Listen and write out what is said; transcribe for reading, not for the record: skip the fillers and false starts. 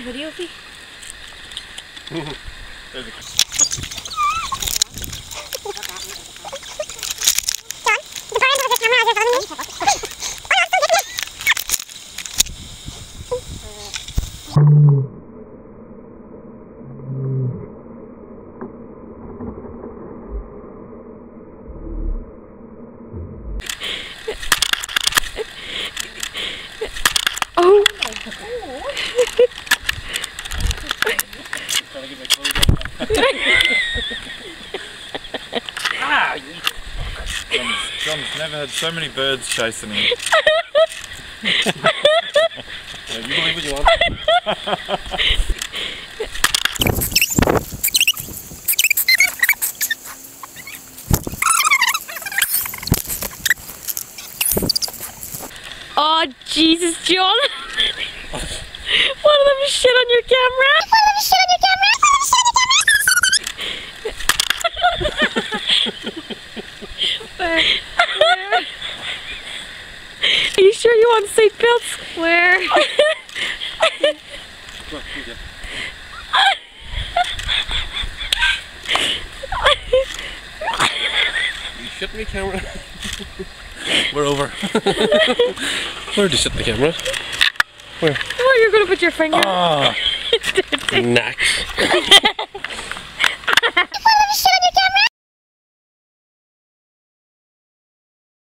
on video of you? There's a... Oh! Ah! John's never had so many birds chasing him. Yeah, you believe what you want. Oh, Jesus, John! One of them is shit on your camera! One of them is shit on your camera! Where? Are you sure you want seatbelts? Where? You shit me, camera. We're over. Where did you shit the camera? Where? Where you're gonna put your finger? Ah, next.